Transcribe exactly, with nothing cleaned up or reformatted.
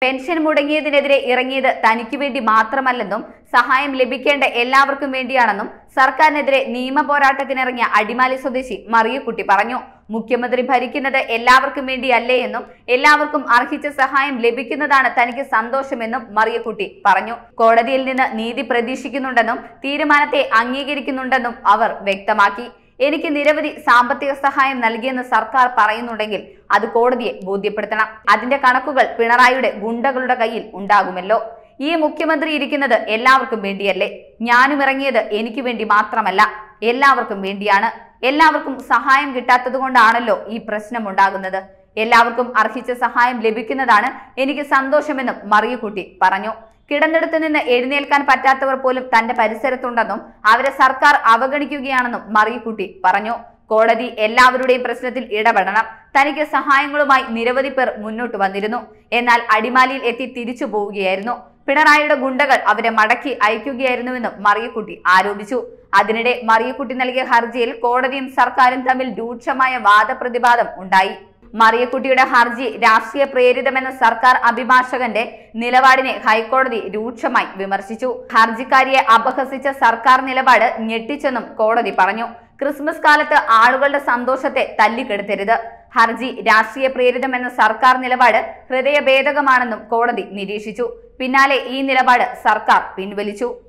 Pension മുടങ്ങിയതിനെതിരെ ഇറങ്ങിയത് തനിക്ക് വേണ്ടി മാത്രമല്ലെന്നും സഹായം ലഭിക്കേണ്ട എല്ലാവർക്കും വേണ്ടിയാണെന്നും സർക്കാരിനെതിരെ നിയമ പോരാട്ടത്തിനിറങ്ങിയ അടിമാലി സ്വദേശി മറിയക്കുട്ടി പറഞ്ഞു. മുഖ്യമന്ത്രി ഭരിക്കുന്നത് എല്ലാവർക്കും വേണ്ടിയല്ലേ എന്നും എല്ലാവർക്കും അർഹിച്ച സഹായം ലഭിക്കുന്നതാണ് തനിക്ക് സന്തോഷമെന്നും മറിയക്കുട്ടി പറഞ്ഞു. കോടതിയിൽ നിന്ന് നീതി പ്രതീക്ഷിക്കുന്നുണ്ടെന്നും തീരുമാനത്തെ അംഗീകരിക്കുന്നുണ്ടെന്നും അവർ വ്യക്തമാക്കി. എനിക്ക് നിരവധി സാമ്പത്തിക സഹായം നൽകിയെന്ന് സർക്കാർ പറയുന്നുണ്ടെങ്കിൽ അത് കോടതിയെ ബോധ്യപ്പെടുത്തണം. അതിന്റെ കണക്കുകൾ പിണറായിയുടെ ഗുണ്ടകളുടെ കയ്യിൽ ഉണ്ടാകുമല്ലോ. ഈ മുഖ്യമന്ത്രി ഇരിക്കുന്നത് എല്ലാവർക്കും വേണ്ടിയല്ലേ? ഞാനും ഇറങ്ങിയത് എനിക്ക് വേണ്ടി മാത്രമല്ല, എല്ലാവർക്കും വേണ്ടിയാണ്. എല്ലാവർക്കും സഹായം കിട്ടാത്തത് കൊണ്ടാണല്ലോ ഈ പ്രശ്നം ഉണ്ടാകുന്നത്. എല്ലാവർക്കും അർഹിച്ച സഹായം ലഭിക്കുന്നതാണ് എനിക്ക് സന്തോഷമെന്നും മറിയക്കുട്ടി പറഞ്ഞു. കിടന്നിടത്ത് നിന്ന് എഴുന്നേൽക്കാൻ പറ്റാത്തവർ പോലും തന്റെ പരിസരത്തുണ്ടെന്നും അവരെ സർക്കാർ അവഗണിക്കുകയാണെന്നും മറിയക്കുട്ടി പറഞ്ഞു. കോടതി എല്ലാവരുടെയും പ്രശ്നത്തിൽ ഇടപെടണം. തനിക്ക് സഹായങ്ങളുമായി നിരവധി പേർ മുന്നോട്ട് വന്നിരുന്നു. എന്നാൽ അടിമാലിയിൽ എത്തി തിരിച്ചു പോവുകയായിരുന്നു. പിണറായിയുടെ ഗുണ്ടകൾ അവരെ മടക്കി അയക്കുകയായിരുന്നുവെന്നും മറിയക്കുട്ടി ആരോപിച്ചു. അതിനിടെ മറിയക്കുട്ടി നൽകിയ ഹർജിയിൽ കോടതിയും സർക്കാരും തമ്മിൽ രൂക്ഷമായ വാദപ്രതിവാദം ഉണ്ടായി. മറിയക്കുട്ടിയുടെ ഹർജി രാഷ്ട്രീയ പ്രേരിതമെന്ന സർക്കാർ അഭിഭാഷകന്റെ നിലപാടിനെ ഹൈക്കോടതി രൂക്ഷമായി വിമർശിച്ചു. ഹർജിക്കാരിയെ അപഹസിച്ച സർക്കാർ നിലപാട് ഞെട്ടിച്ചെന്നും കോടതി പറഞ്ഞു. ക്രിസ്മസ് കാലത്ത് ആളുകളുടെ സന്തോഷത്തെ തല്ലിക്കെടുത്തരുത്. ഹർജി രാഷ്ട്രീയ പ്രേരിതമെന്ന സർക്കാർ നിലപാട് ഹൃദയഭേദകമാണെന്നും കോടതി നിരീക്ഷിച്ചു. പിന്നാലെ ഈ നിലപാട് സർക്കാർ പിൻവലിച്ചു.